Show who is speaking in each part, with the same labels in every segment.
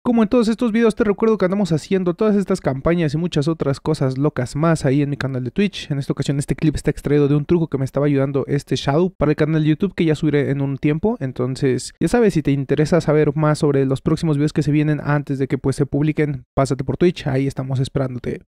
Speaker 1: Como en todos estos videos te recuerdo que andamos haciendo todas estas campañas y muchas otras cosas locas más ahí en mi canal de Twitch. En esta ocasión este clip está extraído de un truco que me estaba ayudando este Shadow para el canal de YouTube que ya subiré en un tiempo. Entonces ya sabes, si te interesa saber más sobre los próximos videos que se vienen antes de que pues se publiquen, pásate por Twitch, ahí estamos esperándote.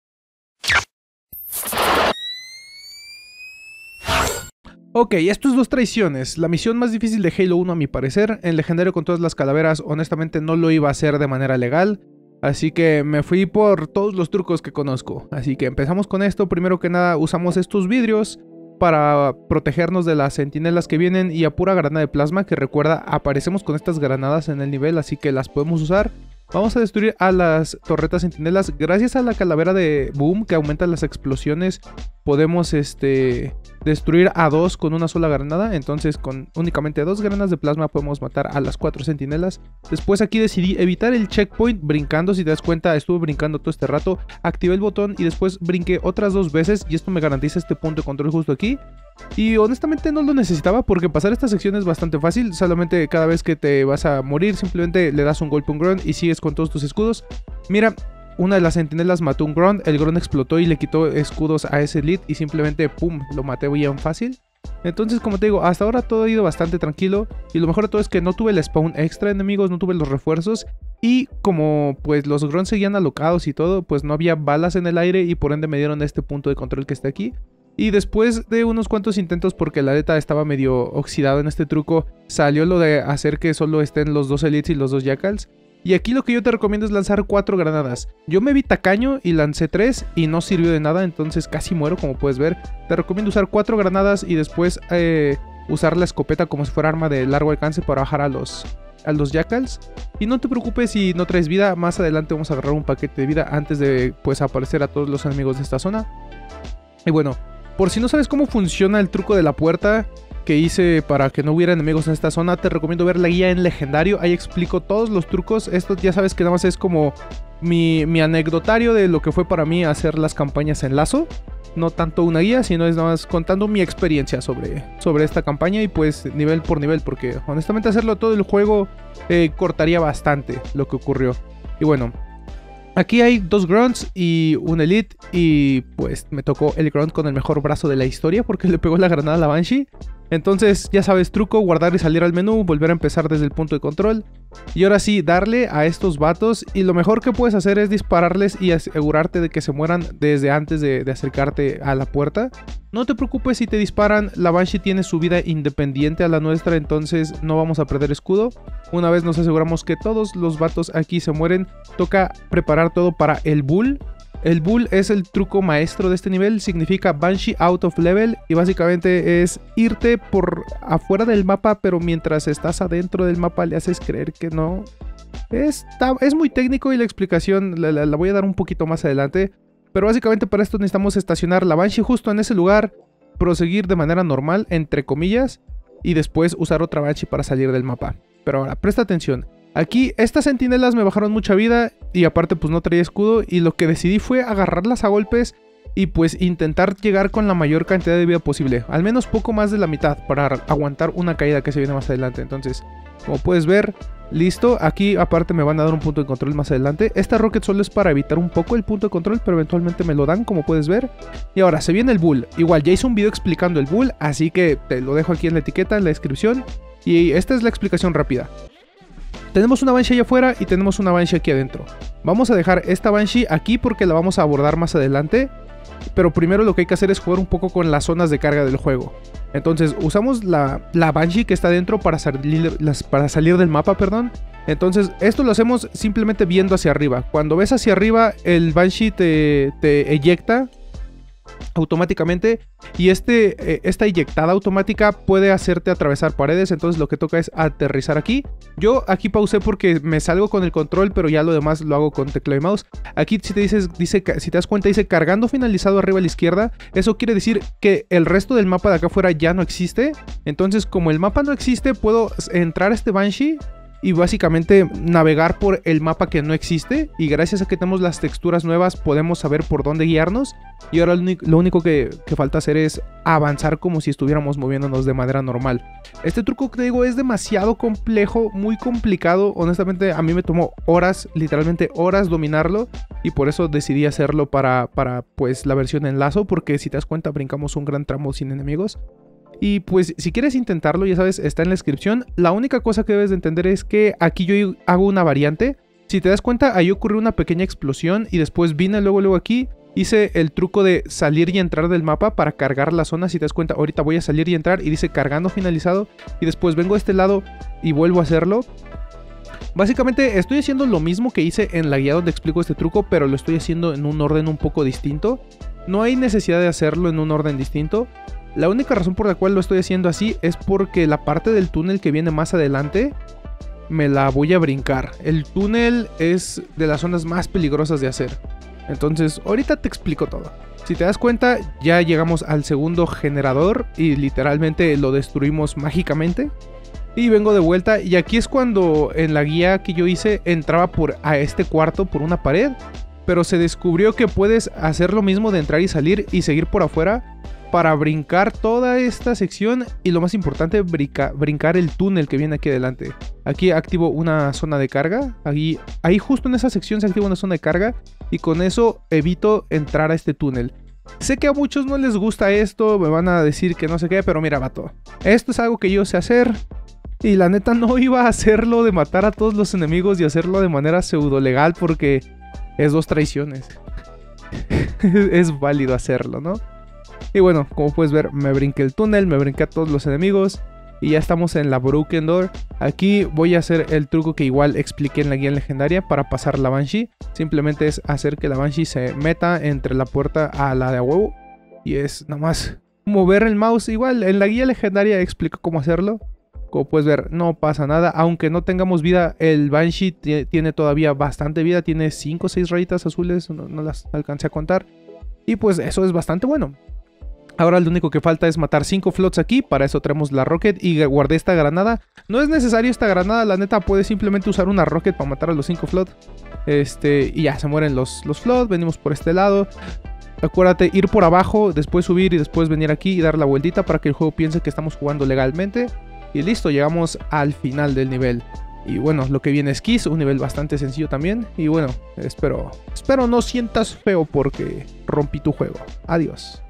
Speaker 1: Ok, esto es Dos Traiciones, la misión más difícil de Halo 1 a mi parecer. En legendario con todas las calaveras honestamente no lo iba a hacer de manera legal, así que me fui por todos los trucos que conozco. Así que empezamos con esto. Primero que nada usamos estos vidrios para protegernos de las centinelas que vienen y a pura granada de plasma, que recuerda aparecemos con estas granadas en el nivel, así que las podemos usar. Vamos a destruir a las torretas centinelas. Gracias a la calavera de Boom que aumenta las explosiones, podemos destruir a 2 con una sola granada. Entonces con únicamente 2 granadas de plasma podemos matar a las 4 centinelas. Después aquí decidí evitar el checkpoint brincando. Si te das cuenta, estuve brincando todo este rato. Activé el botón y después brinqué otras 2 veces, y esto me garantiza este punto de control justo aquí. Y honestamente no lo necesitaba porque pasar esta sección es bastante fácil. Solamente cada vez que te vas a morir simplemente le das un golpe a un grunt y sigues con todos tus escudos. Mira, una de las centinelas mató un grunt, el grunt explotó y le quitó escudos a ese elite y simplemente pum, lo maté bien fácil. Entonces, como te digo, hasta ahora todo ha ido bastante tranquilo, y lo mejor de todo es que no tuve el spawn extra de enemigos, no tuve los refuerzos, y como pues los grunts seguían alocados y todo, pues no había balas en el aire y por ende me dieron este punto de control que está aquí. Y después de unos cuantos intentos, porque la neta estaba medio oxidado en este truco, salió lo de hacer que solo estén los 2 elites y los 2 jackals. Y aquí lo que yo te recomiendo es lanzar 4 granadas. Yo me vi tacaño y lancé 3 y no sirvió de nada, entonces casi muero como puedes ver. Te recomiendo usar 4 granadas y después usar la escopeta como si fuera arma de largo alcance para bajar a los jackals. Y no te preocupes si no traes vida, más adelante vamos a agarrar un paquete de vida antes de pues aparecer a todos los enemigos de esta zona. Y bueno, por si no sabes cómo funciona el truco de la puerta que hice para que no hubiera enemigos en esta zona, te recomiendo ver la guía en legendario. Ahí explico todos los trucos. Esto ya sabes que nada más es como mi anecdotario de lo que fue para mí hacer las campañas en lazo. No tanto una guía, sino es nada más contando mi experiencia sobre esta campaña y pues nivel por nivel, porque honestamente hacerlo todo el juego cortaría bastante lo que ocurrió. Y bueno, aquí hay 2 grunts y un elite, y pues me tocó el grunt con el mejor brazo de la historia porque le pegó la granada a la Banshee. Entonces ya sabes, truco, guardar y salir al menú, volver a empezar desde el punto de control. Y ahora sí, darle a estos vatos, y lo mejor que puedes hacer es dispararles y asegurarte de que se mueran desde antes de acercarte a la puerta. No te preocupes si te disparan, la Banshee tiene su vida independiente a la nuestra, entonces no vamos a perder escudo. Una vez nos aseguramos que todos los vatos aquí se mueren, toca preparar todo para el Bull. El Bull es el truco maestro de este nivel, significa Banshee out of level, y básicamente es irte por afuera del mapa, pero mientras estás adentro del mapa le haces creer que no. Es muy técnico y la explicación la voy a dar un poquito más adelante, pero básicamente para esto necesitamos estacionar la Banshee justo en ese lugar, proseguir de manera normal, entre comillas, y después usar otra Banshee para salir del mapa. Pero ahora, presta atención. Aquí estas centinelas me bajaron mucha vida y aparte pues no traía escudo, y lo que decidí fue agarrarlas a golpes y pues intentar llegar con la mayor cantidad de vida posible, al menos poco más de la mitad, para aguantar una caída que se viene más adelante. Entonces, como puedes ver, listo. Aquí aparte me van a dar un punto de control más adelante. Esta rocket solo es para evitar un poco el punto de control, pero eventualmente me lo dan, como puedes ver. Y ahora se viene el Bull. Igual ya hice un video explicando el Bull, así que te lo dejo aquí en la etiqueta, en la descripción. Y esta es la explicación rápida. Tenemos una Banshee allá afuera y tenemos una Banshee aquí adentro. Vamos a dejar esta Banshee aquí porque la vamos a abordar más adelante. Pero primero lo que hay que hacer es jugar un poco con las zonas de carga del juego. Entonces usamos la Banshee que está adentro para salir del mapa, perdón. Entonces esto lo hacemos simplemente viendo hacia arriba. Cuando ves hacia arriba, el Banshee te eyecta automáticamente, y esta eyectada automática puede hacerte atravesar paredes. Entonces lo que toca es aterrizar aquí. Yo aquí pausé porque me salgo con el control, pero ya lo demás lo hago con teclado y mouse. Aquí si te das cuenta dice cargando finalizado arriba a la izquierda. Eso quiere decir que el resto del mapa de acá afuera ya no existe. Entonces como el mapa no existe, puedo entrar a este Banshee y básicamente navegar por el mapa que no existe, y gracias a que tenemos las texturas nuevas podemos saber por dónde guiarnos, y ahora lo único que falta hacer es avanzar como si estuviéramos moviéndonos de manera normal. Este truco que te digo es demasiado complejo, muy complicado, honestamente a mí me tomó horas, literalmente horas dominarlo, y por eso decidí hacerlo para pues la versión en lazo, porque si te das cuenta brincamos un gran tramo sin enemigos. Y pues si quieres intentarlo, ya sabes, está en la descripción. La única cosa que debes de entender es que aquí yo hago una variante. Si te das cuenta, ahí ocurrió una pequeña explosión y después vine luego aquí. Hice el truco de salir y entrar del mapa para cargar la zona. Si te das cuenta, ahorita voy a salir y entrar y dice cargando finalizado. Y después vengo a este lado y vuelvo a hacerlo. Básicamente estoy haciendo lo mismo que hice en la guía donde explico este truco, pero lo estoy haciendo en un orden un poco distinto. No hay necesidad de hacerlo en un orden distinto. La única razón por la cual lo estoy haciendo así es porque la parte del túnel que viene más adelante me la voy a brincar. El túnel es de las zonas más peligrosas de hacer. Entonces, ahorita te explico todo. Si te das cuenta, ya llegamos al segundo generador y literalmente lo destruimos mágicamente. Y vengo de vuelta y aquí es cuando en la guía que yo hice entraba a este cuarto por una pared. Pero se descubrió que puedes hacer lo mismo de entrar y salir y seguir por afuera para brincar toda esta sección y lo más importante, brincar el túnel que viene aquí adelante. Aquí activo una zona de carga, ahí justo en esa sección se activa una zona de carga y con eso evito entrar a este túnel. Sé que a muchos no les gusta esto, me van a decir que no sé qué, pero mira vato, esto es algo que yo sé hacer y la neta no iba a hacerlo de matar a todos los enemigos y hacerlo de manera pseudo legal porque es 2 traiciones. Es válido hacerlo, ¿no? Y bueno, como puedes ver, me brinqué el túnel, me brinqué a todos los enemigos y ya estamos en la Broken Door. Aquí voy a hacer el truco que igual expliqué en la guía legendaria para pasar la Banshee. Simplemente es hacer que la Banshee se meta entre la puerta a la de a huevo. Y es nada más mover el mouse. Igual en la guía legendaria explico cómo hacerlo. Como puedes ver, no pasa nada. Aunque no tengamos vida, el Banshee tiene todavía bastante vida. Tiene 5 o 6 rayitas azules, no las alcancé a contar. Y pues eso es bastante bueno. Ahora lo único que falta es matar 5 flots aquí. Para eso traemos la rocket y guardé esta granada. No es necesario esta granada, la neta puedes simplemente usar una rocket para matar a los 5 flots. Y ya se mueren los flots. Venimos por este lado. Acuérdate, ir por abajo, después subir y después venir aquí y dar la vueltita para que el juego piense que estamos jugando legalmente. Y listo, llegamos al final del nivel. Y bueno, lo que viene es Kiss, un nivel bastante sencillo también. Y bueno, espero no sientas feo porque rompí tu juego. Adiós.